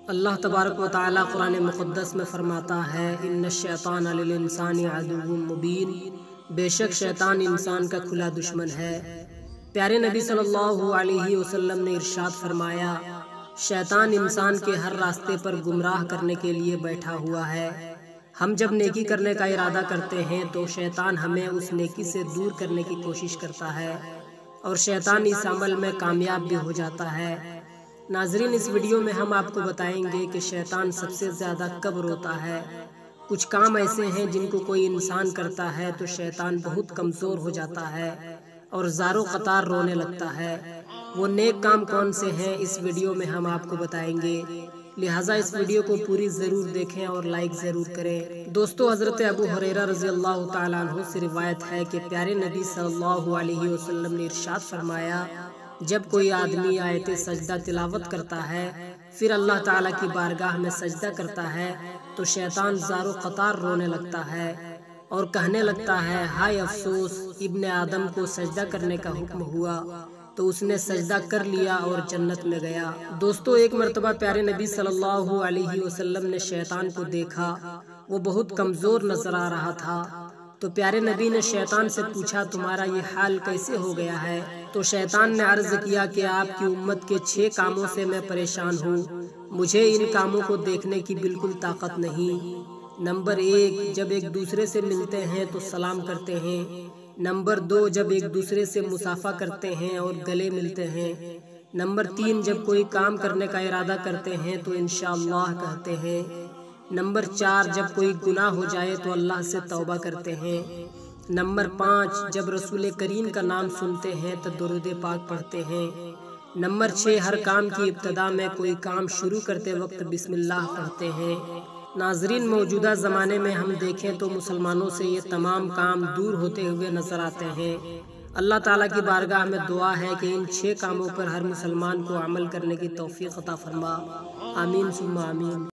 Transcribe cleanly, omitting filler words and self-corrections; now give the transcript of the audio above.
اللہ تبارک و تعالی قرآن مقدس میں فرماتا ہے ان الشیطان للانسان عدو مبین، بے شک شیطان انسان کا کھلا دشمن ہے۔ پیارے نبی صلی اللہ علیہ وسلم نے ارشاد فرمایا، شیطان انسان کے ہر راستے پر گمراہ کرنے کے لیے بیٹھا ہوا ہے۔ ہم جب نیکی کرنے کا ارادہ کرتے ہیں تو شیطان ہمیں اس نیکی سے دور کرنے کی کوشش کرتا ہے اور شیطان اس عمل میں کامیاب بھی ہو جاتا ہے۔ ناظرین، اس ویڈیو میں ہم آپ کو بتائیں گے کہ شیطان سب سے زیادہ کب روتا ہے۔ کچھ کام ایسے ہیں جن کو کوئی انسان کرتا ہے تو شیطان بہت کمزور ہو جاتا ہے اور زار و قطار رونے لگتا ہے۔ وہ نیک کام کون سے ہیں اس ویڈیو میں ہم آپ کو بتائیں گے، لہٰذا اس ویڈیو کو پوری ضرور دیکھیں اور لائک ضرور کریں۔ دوستو، حضرت ابو ہریرہ رضی اللہ تعالیٰ عنہ سے روایت ہے کہ پیارے نبی صلی اللہ علیہ وسلم نے ارشاد فرمایا، جب کوئی آدمی آیت سجدہ تلاوت کرتا ہے پھر اللہ تعالیٰ کی بارگاہ میں سجدہ کرتا ہے تو شیطان زار و قطار رونے لگتا ہے اور کہنے لگتا ہے، ہائے افسوس، ابن آدم کو سجدہ کرنے کا حکم ہوا تو اس نے سجدہ کر لیا اور جنت میں گیا۔ دوستو، ایک مرتبہ پیارے نبی صلی اللہ علیہ وسلم نے شیطان کو دیکھا، وہ بہت کمزور نظر آ رہا تھا تو پیارے نبی نے شیطان سے پوچھا، تمہارا یہ حال کیسے ہو گیا ہے؟ تو شیطان نے عرض کیا کہ آپ کی امت کے 6 کاموں سے میں پریشان ہوں، مجھے ان کاموں کو دیکھنے کی بالکل طاقت نہیں۔ نمبر 1، جب ایک دوسرے سے ملتے ہیں تو سلام کرتے ہیں۔ نمبر 2، جب ایک دوسرے سے مصافحہ کرتے ہیں اور گلے ملتے ہیں۔ نمبر 3، جب کوئی کام کرنے کا ارادہ کرتے ہیں تو انشاءاللہ کہتے ہیں۔ نمبر 4، جب کوئی گناہ ہو جائے تو اللہ سے توبہ کرتے ہیں۔ نمبر 5، جب رسول کریم کا نام سنتے ہیں تو درود پاک پڑھتے ہیں۔ نمبر 6، ہر کام کی ابتدا میں کوئی کام شروع کرتے وقت بسم اللہ پڑھتے ہیں۔ ناظرین، موجودہ زمانے میں ہم دیکھیں تو مسلمانوں سے یہ تمام کام دور ہوتے ہوئے نظر آتے ہیں۔ اللہ تعالیٰ کی بارگاہ میں دعا ہے کہ ان 6 کاموں پر ہر مسلمان کو عمل کرنے کی توفیق عطا فرما۔ آمین ثم آمین۔